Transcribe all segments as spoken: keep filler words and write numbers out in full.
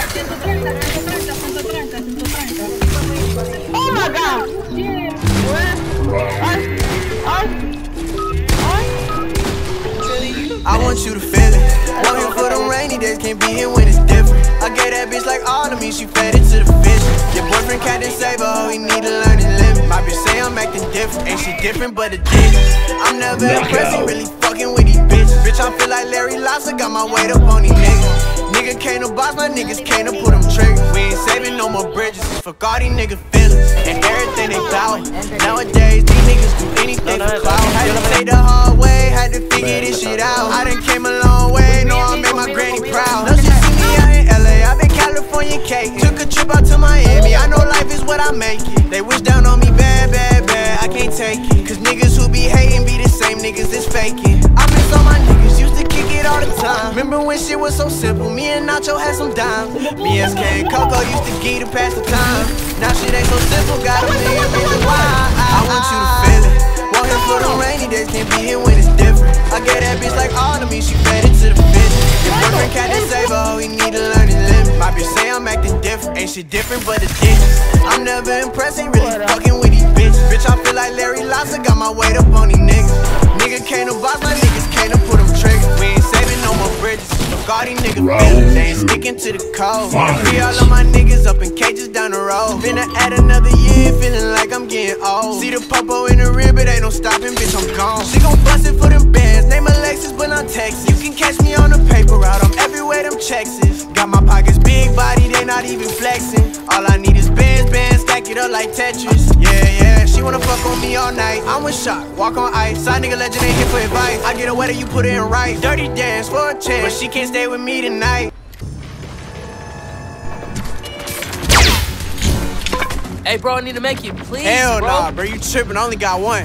ciento treinta, ciento treinta, ciento treinta, ciento treinta. Oh my god! Yeah. Ay, ay, I want you to feel it. Want here for them rainy days, can't be here when it's different. I gave that bitch like all of me, she fed it to the fish. Your boyfriend Captain Saber, oh, he need to learn his limit. My bitch say I'm acting different, ain't she different but a dick. I'm never impressed, ain't really fucking with these bitches. Bitch, I feel like Larry Lobster, got my weight up on these niggas. Nigga can't no boss, my niggas can't no put them triggers. We ain't saving no more bridges, fuck all these niggas feelings and everything they bout. Nowadays, these niggas do anything for clout. Had to take the hard way, had to figure this shit out. I done came a long way, know I made my granny proud. No, she see me out in L A, I been California cake. Took a trip out to Miami, I know life is what I make it. They wish down on me bad, bad, bad, I can't take it. Cause niggas who be hating be the same niggas that's faking. I miss all my niggas, used to kick it all the time. Remember when shit was so simple, me and Nacho had some dimes. Me, S K, and Coco used to get to pass the time. Now shit ain't so simple, got a million reasons why. I want you to feel it. Want here for them rainy days, can't be here when it's different. I gave that bitch like all of me, she fed it to the fish. Your boyfriend Captain Saber, oh, he need to learn his limit. My bitch say I'm acting different, ain't shit different but a dick. I'm never impressed, ain't really fucking with these bitches. Bitch, I feel like Larry Lobster, got my weight up on these niggas. Nigga can't no boss, my niggas can't no put them triggers. We ain't saving no more bridges. Fuck all these niggas feelings, they ain't sticking to the code. Free all of my niggas up in cages down the road. Finna add another year, feeling like I'm getting old. See the popo in the rib, but ain't no stopping, bitch, I'm gone. She gon' bust it for them bands, name Alexis, but I'm Texas. You can catch me on the paper route, I'm everywhere them checks is. Got my pockets big body, they not even flexing. All I need is bands, bands, stack it up like Tetris. Yeah, yeah, she wanna fuck on me all night. I'm with shock, walk on ice. Side nigga legend ain't here for advice. I get her wetter, you put it in right. Dirty dance for a chance, but she can't stay with me tonight. Hey, bro, I need to make it, please. Hell bro. nah, bro, you tripping, I only got one.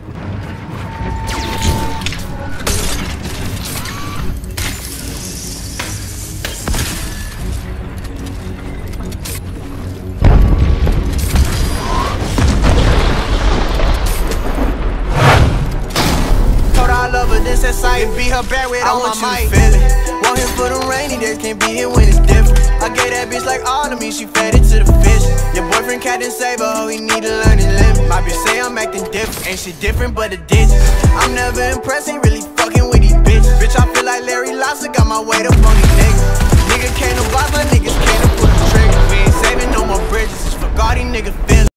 This at sight, be her back with all my might. Feel it. Want him for them rainy days, can't be here when it's different. I gave that bitch like all of me, she fed it to the fish. Your boyfriend Captain Saber, oh, he need to learn his limit. My bitch say I'm acting different, ain't shit different but a digit. I'm never impressed, ain't really fucking with these bitches. Bitch, I feel like Larry Lobster, got my weight up on these niggas. Nigga can't no boss, my niggas can't no put them triggers. We ain't saving no more bridges, fuck all these niggas feelings.